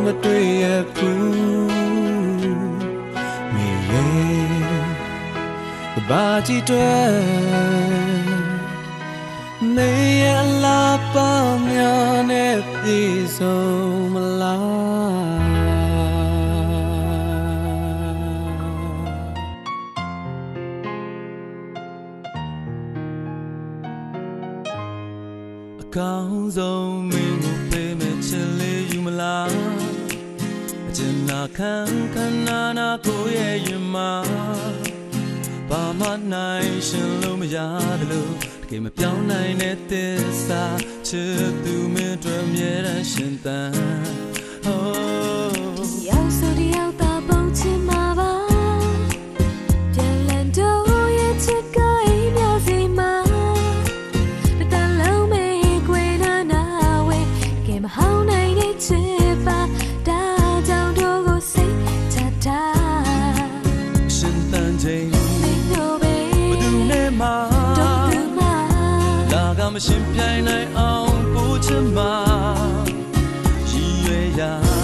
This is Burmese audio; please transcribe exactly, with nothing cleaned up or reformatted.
မတွေ့ရဘူးမြေရဲ့ဘာကြည့်တွေ့မေရလာပါများနဲ့ပြေဆုံးမလားအကောင်းဆုံးမင်းကိုပေးမဲ့ချစ်လေးယူမလားအကျဉ်းနာခံခန္ဓာနာကိုရဲ့ရင်မှာဘာမှနိုင်ရှင်လို့မရတယ်လို့တကယ်မပြောင်းနိုင်တဲ့သစ္စာချစ်သူမင်းတို့အမြဲတမ်းရှင်သန်ရောက်ဆိုတယောက်သာပုံချင်မှာပါပြန်လန်တော့ရဲ့ချစ်ကအိမ်မြောက်စီမှာမတန်လုံးမေးခွေနာနာဝဲကဲမဟောင်းနိုင်တဲ့ချစ်ပါဒါကြောင့်တို့ကိုစိတ်ချတာရှင်သန်ချိန်မင်းတို့ပဲဘယ်သူနဲ့မှလာကမရှင်ပြိုင်နိုင်အောင်ပို့ချင်မှာရည်ရွယ်ရာ